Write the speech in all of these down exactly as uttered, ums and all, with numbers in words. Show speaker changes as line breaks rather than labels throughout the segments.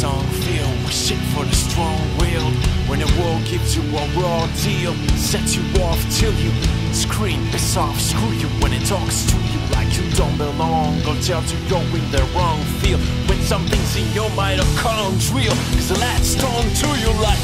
song filled with shit for the strong-willed. When the world gives you a raw deal, sets you off till you scream, piss off, screw you. When it talks to you like you don't belong, or tells you you're in the wrong field. When something's in your mind or comes real, cause the latch strong to you like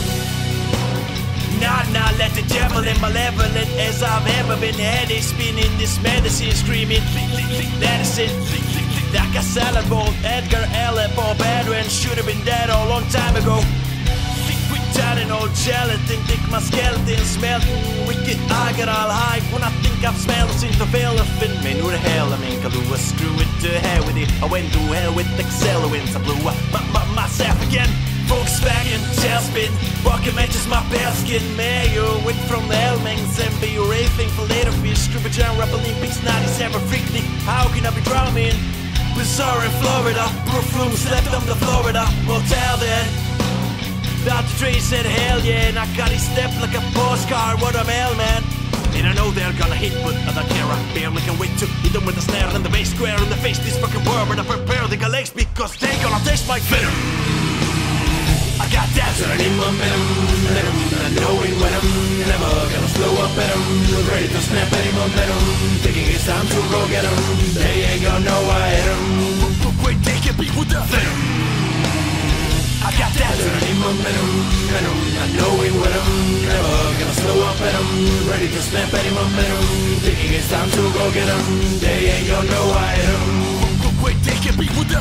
nah, nah, let the devil in malevolent as I've ever been. Headache spinning, this medicine screaming, that is it. Like a salad bowl, Edgar Allan Poe, veteran, should have been dead a long time ago. Quick and old gelatin, think my skeleton smell wicked. I get all high when I think I've smelled since the elephant. Men ur hela min kalua, screw it to hell with it. I went to hell with accelerants, I blew up my, my, myself again. Volkswagen, tailspin, rocket matches my pale skin. Mayo went from the Elmings and be raving for later fish. Scribble John Rap Olympics, ninety-seven freaked me. How can I be drowning? Bizarre in Florida, perfume slept on the Florida motel then. Doctor Dre said hell yeah, and I got his step like a postcard, what a mailman. And I know they're gonna hit, but I don't care, I barely can wait to hit them with the snare and the bass square in the face. This fucking world, but I prepare the legs because they gonna taste my venom. I got that turning momentum, venom, not knowing when I'm never gonna slow up at them. Ready to snap any momentum, thinking it's time to go get them. They ain't gonna know I hit them. Wait, they can beat with the venom. I got that turning momentum, venom, not knowing when I'm never gonna slow up at them. Ready to snap any momentum, thinking it's time to go get them. They ain't gonna know I hit them. Wait, they can beat with the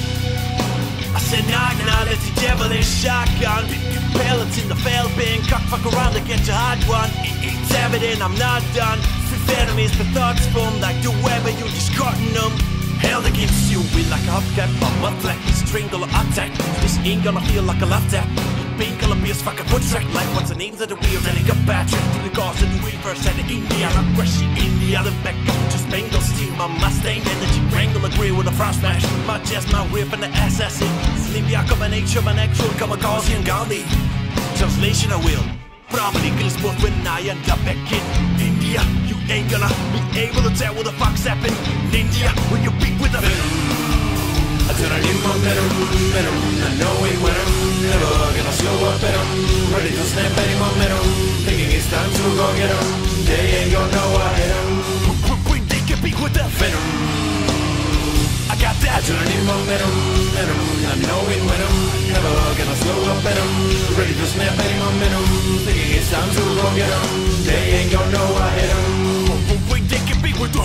I said knock, now let the devil in shotgun. Pellets in the fail bin, cock fuck around to get your hot one. It's evident I'm not done. Free enemies, the thoughts form like the web and you just cutting them. Held against you with like a hubcap, a muffler, string or attack. This ain't gonna feel like a love tap. Pain gonna be as fucking foot track. Like what's the names of the wheels and it got battered. To the cars of the reverse and the Indiana Rushy India. The back up just Bengals steam my Mustang energy wrangle agree with a frost smash. My chest, my rip and the assassin. Slimbia combination, my actual kamikaze and Gandhi. Translation I will probably kills both when I end up back in India. You ain't gonna be able to tell what the fuck's happened in India when you beat with the venom. I turn in momentum, venom, not knowing when I'm never gonna slow up at them. Ready to snap any momentum, thinking it's time to go get them. They ain't gonna know I hit them. When they can beat with the venom. I got that. I turn in momentum, venom, not knowing when I'm never gonna slow up at them. Ready to snap any momentum, thinking it's time to go get them. They ain't gonna know I hit them. When they can beat with the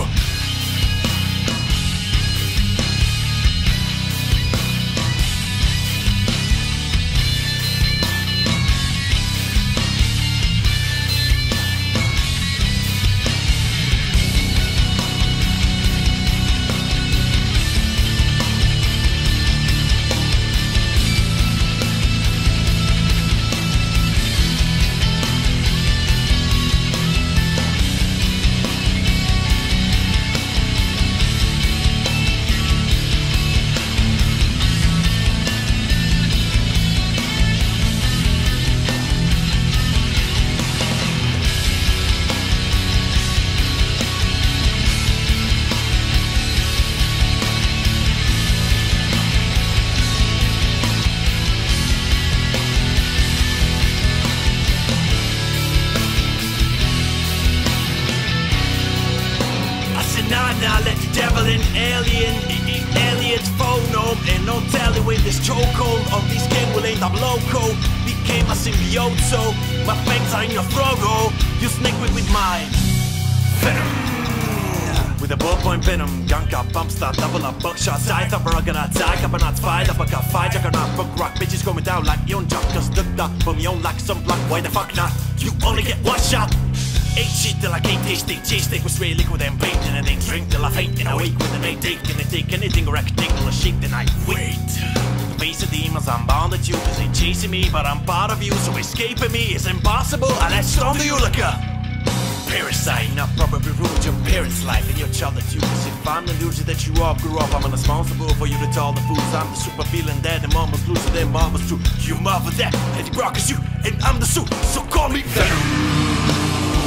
now let the devil in alien, aliens phone home. And no telling when this chokehold on these game will end up loco. Became a symbiote, so my fangs are in your throat, oh. You snake with, with my venom. With a ballpoint venom, gun cap, bump start, double up, buckshot, side up, I'm gonna die, up and not fight, up, I got fight, I gonna book rock, bitches going down like you don't jump, just look up, from your own like some block, why the fuck not? You only get one shot. Ate shit till I can't taste it. Chase steak with straight liquid and paint. And then drink till I faint. And I wake with an eight take. And they take anything or I can take till I shake. Then I wait. To face the demons, I'm bound at you. Cause they chasing me, but I'm part of you. So escaping me is impossible. I latched on to you like a parasite. Not probably ruined your parents' life and your child that you. Cause if I'm the loser that you all grew up, I'm responsible for you to tell the fools. I'm the super feeling dead. And mama's loser than mama's true. You mother that. And the rock is you. And I'm the suit. So call me Venom. I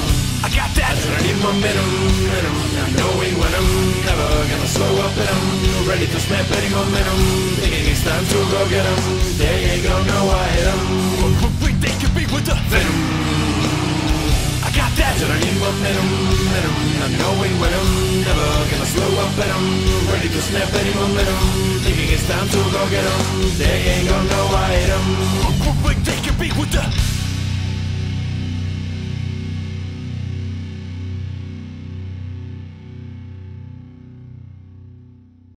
I got that adrenaline momentum, momentum, not knowing when I'm never gonna slow up and I'm ready to snap any momentum, thinking it's time to go get 'em. They ain't gonna know I hit 'em. Quick they could be with the venom. I got that adrenaline momentum, momentum, not knowing when I'm never gonna slow up and I'm ready to snap any momentum, thinking it's time to go get 'em. They ain't gonna know I hit 'em. Quick they could be with the